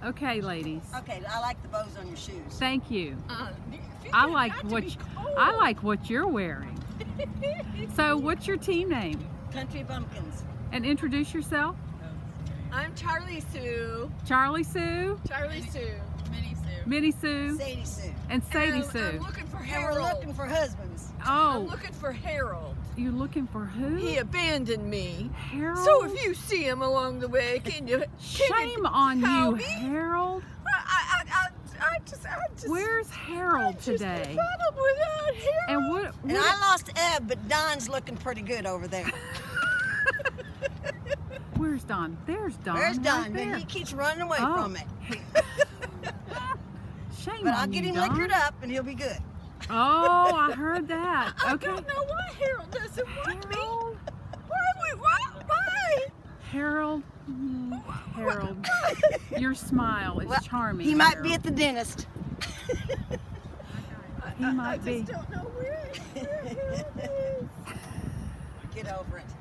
Okay, ladies. Okay, I like the bows on your shoes. Thank you. I like what you're wearing. So, what's your team name? Country Bumpkins. And introduce yourself. I'm Charlie Sue. Charlie Sue. Charlie Sue. Minnie Sue. Sadie Sue. And Sadie Sue. I'm looking for And Harold. we're looking for husbands. Oh. I'm looking for Harold. You're looking for who? He abandoned me. Harold? So if you see him along the way, can you Shame on tell you, me? Harold. I just Where's Harold today? Problem without Harold. And what And I lost Eb, but Don's looking pretty good over there. Where's Don? There's Don. Where's Don? Right But there. he keeps running away Oh. from it. Shame But on I'll get you, him Don. liquored up and he'll be good. Oh, I heard that. Okay. I don't know why Harold doesn't want me. Harold. Why? Harold. Harold. Your smile is Well, charming. He might Harold. be at the dentist. He might be. I just don't know where Harold is. Get over it.